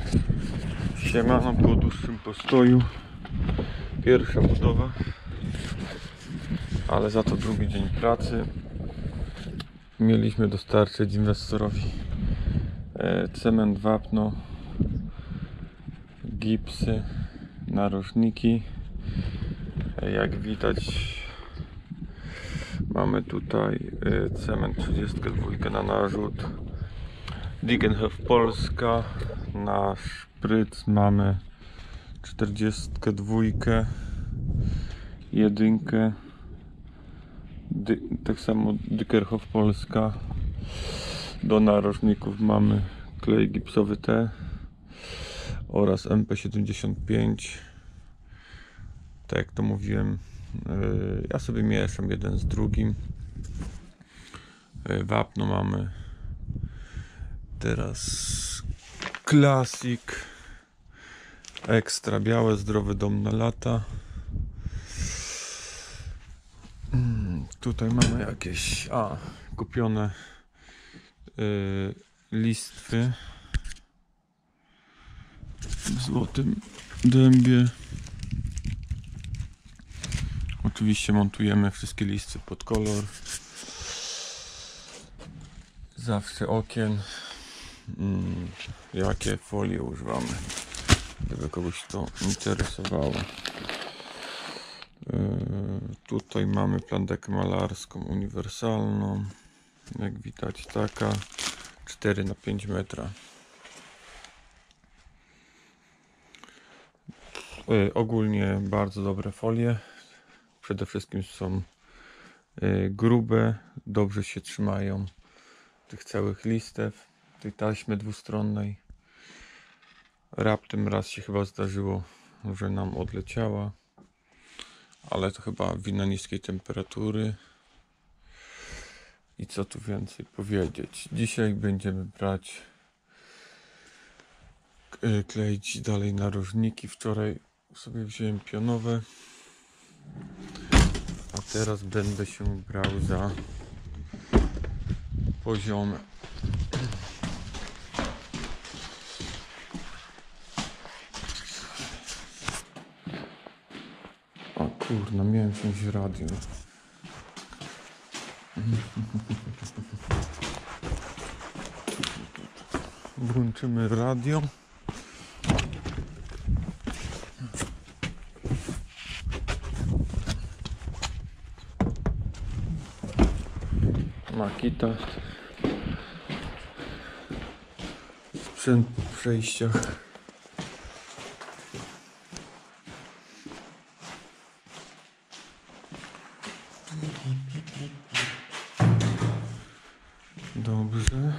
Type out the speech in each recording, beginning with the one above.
Siemano, po dłuższym postoju. Pierwsza budowa, ale za to drugi dzień pracy. Mieliśmy dostarczyć inwestorowi cement, wapno, gipsy, narożniki. Jak widać, mamy tutaj cement 32 na narzut, Degenhof Polska. Na szpryc mamy 42, jedynkę, tak samo Degenhof Polska. Do narożników mamy klej gipsowy T oraz MP75. Tak jak to mówiłem, ja sobie mieszam jeden z drugim. Wapno mamy teraz Classic Ekstra białe, zdrowy dom na lata. Tutaj mamy jakieś kupione listwy w Złotym Dębie. Oczywiście montujemy wszystkie listwy pod kolor. Zawsze okien. Jakie folie używamy, gdyby kogoś to interesowało. Tutaj mamy plandekę malarską uniwersalną, jak widać taka 4 na 5 metra. Ogólnie bardzo dobre folie. Przede wszystkim są grube, dobrze się trzymają tych całych listew, tej taśmy dwustronnej. Raptem raz się chyba zdarzyło, że nam odleciała, ale to chyba wina niskiej temperatury. I co tu więcej powiedzieć? Dzisiaj będziemy brać, kleić dalej narożniki. Wczoraj sobie wziąłem pionowe, a teraz będę się brał za poziome. O kurna, miałem wziąć radio. Włączymy radio. Makita. Sprzęt w przejściach. Dobrze.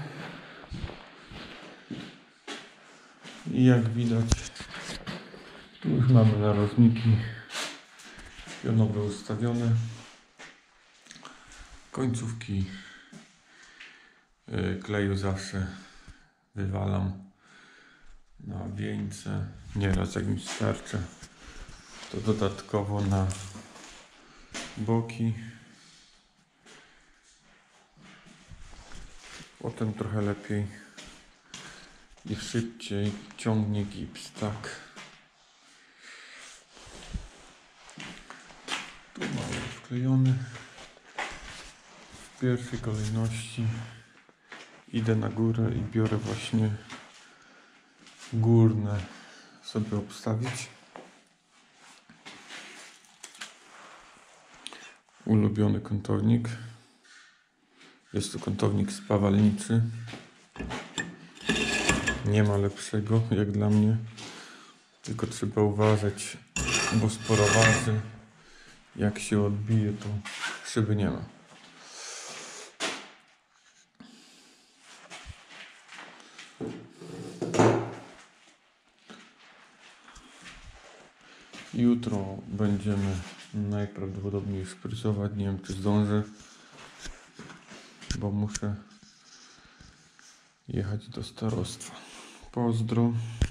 I jak widać, tu już mamy narożniki pionowe ustawione. Końcówki kleju zawsze wywalam na wieńce. Nieraz jak mi starczy, to dodatkowo na boki. Potem trochę lepiej i szybciej ciągnie gips, tak. Tu mamy wklejony. W pierwszej kolejności idę na górę i biorę właśnie górne sobie obstawić. Ulubiony kątownik. Jest to kątownik spawalniczy. Nie ma lepszego jak dla mnie. Tylko trzeba uważać, bo sporo waży. Jak się odbije, to szyby nie ma. Jutro będziemy najprawdopodobniej szprycować. Nie wiem, czy zdążę, bo muszę jechać do starostwa. Pozdro.